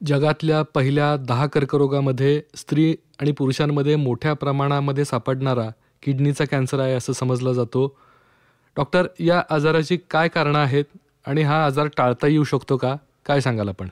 जगातल्या पहिल्या 10 कर्करोगामध्ये स्त्री आणि पुरुषांमध्ये मोठ्या प्रमाणामध्ये सापडणारा किडनीचा कॅन्सर आहे असं समजलं जातो. डॉक्टर, या आजाराची काय कारणं आहेत आणि हा आजार टाळता येऊ शकतो का? काय सांगाल आपण?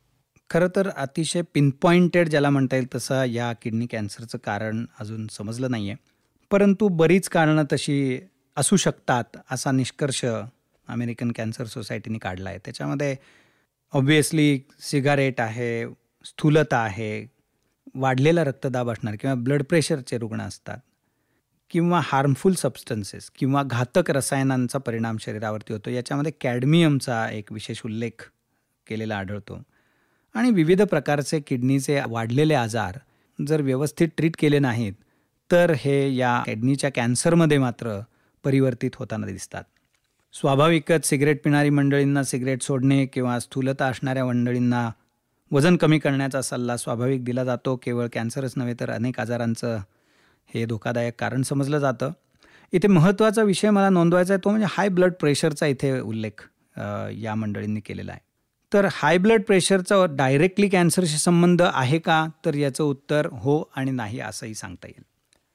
खरं तर अतिशय पिनपॉइंटेड ज्याला म्हणता येईल तसं या किडनी कॅन्सरचं कारण अजून समजलं नाही आहे. परंतु बरीच कारणं तशी असू शकतात असा निष्कर्ष अमेरिकन कॅन्सर सोसायटीने काढला आहे. त्याच्यामध्ये ऑब्व्हियसली सिगारेट आहे, स्थूलता आहे, वाढलेला रक्तदाब असणार किंवा ब्लड प्रेशरचे रुग्ण असतात किंवा हार्मफुल सबस्टन्सेस किंवा घातक रसायनांचा परिणाम शरीरावरती होतो. याच्यामध्ये कॅडमियमचा एक विशेष उल्लेख केलेला आढळतो. आणि विविध प्रकारचे किडनीचे वाढलेले आजार जर व्यवस्थित ट्रीट केले नाहीत तर हे या किडनीच्या कॅन्सरमध्ये मात्र परिवर्तित होताना दिसतात. स्वाभाविकच सिगरेट पिणारी मंडळींना सिगरेट सोडणे किंवा स्थूलता असणाऱ्या मंडळींना वजन कमी करण्याचा सल्ला स्वाभाविक दिला जातो. केवळ कॅन्सरच नव्हे तर अनेक आजारांचं हे धोकादायक कारण समजलं जातं. इथे महत्त्वाचा विषय मला नोंदवायचा आहे तो म्हणजे हाय ब्लड प्रेशरचा इथे उल्लेख या मंडळींनी केलेला आहे. तर हाय ब्लड प्रेशरचा डायरेक्टली कॅन्सरशी संबंध आहे का? तर याचं उत्तर हो आणि नाही असंही सांगता येईल.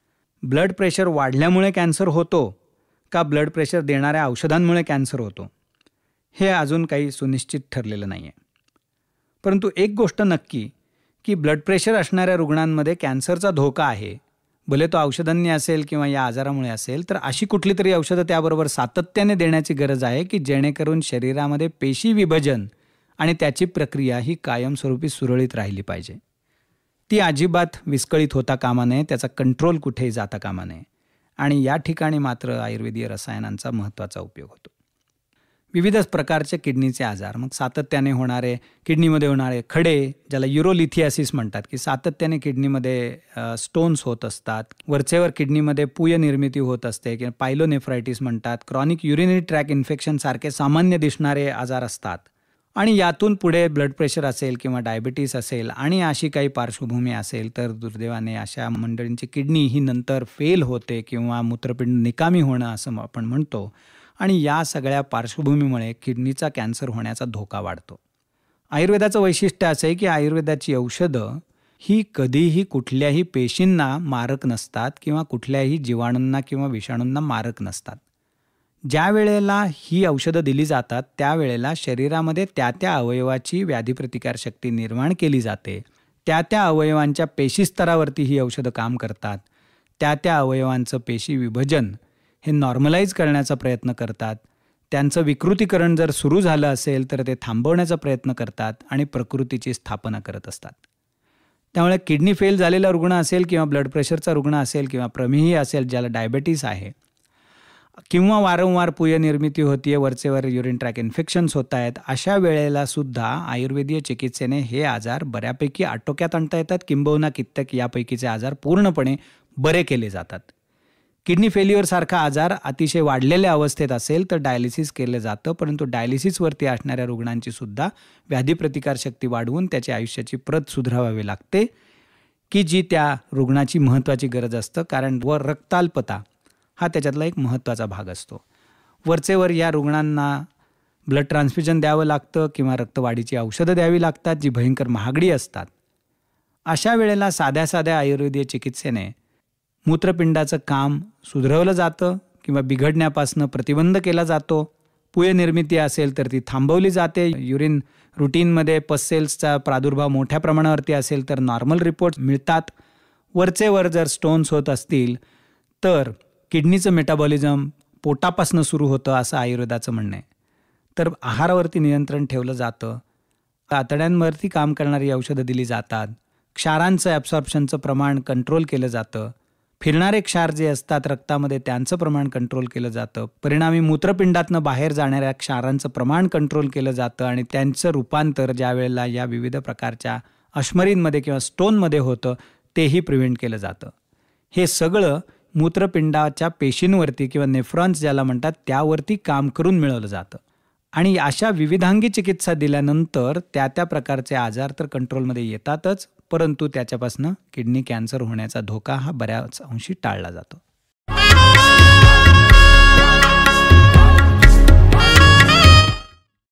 ब्लड प्रेशर वाढल्यामुळे कॅन्सर होतो का ब्लड प्रेशर देणाऱ्या औषधांमुळे कॅन्सर होतो हे अजून काही सुनिश्चित ठरलेलं नाही आहे. परंतु एक गोष्ट नक्की की ब्लड प्रेशर असणाऱ्या रुग्णांमध्ये कॅन्सरचा धोका आहे. भले तो औषधांनी असेल किंवा या आजारामुळे असेल तर अशी कुठली तरी औषधं त्याबरोबर सातत्याने देण्याची गरज आहे की जेणेकरून शरीरामध्ये पेशी विभाजन आणि त्याची प्रक्रिया ही कायमस्वरूपी सुरळीत राहिली पाहिजे. ती अजिबात विस्कळीत होता कामा नये, त्याचा कंट्रोल कुठेही जाता कामा नये. आणि या ठिकाणी मात्र आयुर्वेदीय रसायनांचा महत्त्वाचा उपयोग होतो. विविध प्रकारचे किडनीचे आजार, मग सातत्याने होणारे किडनीमध्ये होणारे खडे ज्याला युरोलिथियासिस म्हणतात की सातत्याने किडनीमध्ये स्टोन्स होत असतात, वरचेवर किडनीमध्ये पूय निर्मिती होत असते किंवा पायलोनेफ्रायटिस म्हणतात, क्रॉनिक युरिनरी ट्रॅक इन्फेक्शन सारखे सामान्य दिसणारे आजार असतात. आणि यातून पुढे ब्लड प्रेशर असेल किंवा डायबिटीस असेल आणि अशी काही पार्श्वभूमी असेल तर दुर्दैवाने अशा मंडळींची किडनी ही नंतर फेल होते किंवा मूत्रपिंड निकामी होणं असं आपण म्हणतो. आणि या सगळ्या पार्श्वभूमीमुळे किडनीचा कॅन्सर होण्याचा धोका वाढतो. आयुर्वेदाचं वैशिष्ट्य असं आहे की आयुर्वेदाची औषधं ही कधीही कुठल्याही पेशींना मारक नसतात किंवा कुठल्याही जीवाणूंना किंवा विषाणूंना मारक नसतात. ज्या वेळेला ही औषधं दिली जातात त्यावेळेला शरीरामध्ये त्या अवयवाची व्याधिप्रतिकारशक्ती निर्माण केली जाते. त्या अवयवांच्या पेशीस्तरावरती ही औषधं काम करतात. त्या अवयवांचं पेशी विभाजन हे नॉर्मलाइज करण्याचा प्रयत्न करतात. त्यांचं विकृतीकरण जर सुरू झालं असेल तर ते थांबवण्याचा प्रयत्न करतात आणि प्रकृतीची स्थापना करत असतात. त्यामुळे किडनी फेल झालेला रुग्ण असेल किंवा ब्लड प्रेशरचा रुग्ण असेल किंवा प्रमेही असेल ज्याला डायबेटीस आहे किंवा वारंवार पूय निर्मिती होतीये, वरचेवर युरिन ट्रॅक इन्फेक्शन्स होत आहेत, अशा वेळेला सुद्धा आयुर्वेदीय चिकित्सेने हे आजार बऱ्यापैकी आटोक्यात आणता येतात. किंबहुना कित्येक यापैकीचे आजार पूर्णपणे बरे केले जातात. किडनी फेल्युअरसारखा आजार अतिशय वाढलेल्या अवस्थेत असेल तर डायलिसिस केलं जातं. परंतु डायलिसिसवरती असणाऱ्या रुग्णांची सुद्धा व्याधिप्रतिकारशक्ती वाढवून त्याच्या आयुष्याची प्रत सुधारावी लागते की जी त्या रुग्णाची महत्त्वाची गरज असतं. कारण रक्ताल्पता हा त्याच्यातला एक महत्त्वाचा भाग असतो. वरचेवर या रुग्णांना ब्लड ट्रान्सफ्युजन द्यावं लागतं किंवा रक्तवाढीची औषधं द्यावी लागतात जी भयंकर महागडी असतात. अशा वेळेला साध्या आयुर्वेदीय चिकित्सेने मूत्रपिंडाचं काम सुधारवलं जातं किंवा बिघडण्यापासून प्रतिबंध केला जातो. पूय निर्मिती असेल तर ती थांबवली जाते. युरिन रुटीनमध्ये पस सेल्सचा प्रादुर्भाव मोठ्या प्रमाणावरती असेल तर नॉर्मल रिपोर्ट मिळतात. वरचेवर जर स्टोन्स होत असतील तर किडनीचं मेटाबॉलिझम पोटापासून सुरू होतं असं आयुर्वेदाचं म्हणणं आहे. तर आहारावरती नियंत्रण ठेवलं जातं. आतड्यांवरती काम करणारी औषधं दिली जातात. क्षारांचं ॲब्सॉर्प्शनचं प्रमाण कंट्रोल केलं जातं. फिरणारे क्षार जे असतात रक्तामध्ये त्यांचं प्रमाण कंट्रोल केलं जातं. परिणामी मूत्रपिंडातनं बाहेर जाणाऱ्या क्षारांचं प्रमाण कंट्रोल केलं जातं आणि त्यांचं रूपांतर ज्या वेळेला या विविध प्रकारच्या अश्मरींमध्ये किंवा स्टोनमध्ये होतं तेही प्रिव्हेंट केलं जातं. हे सगळं मूत्रपिंडाच्या पेशींवरती किंवा नेफ्रॉन्स ज्याला म्हणतात त्यावरती काम करून मिळवलं जातं. आणि अशा विविधांगी चिकित्सा दिल्यानंतर त्या प्रकारचे आजार तर कंट्रोलमध्ये येतातच, परंतु त्याच्यापासून किडनी कॅन्सर होण्याचा धोका हा बऱ्याच अंशी टाळला जातो.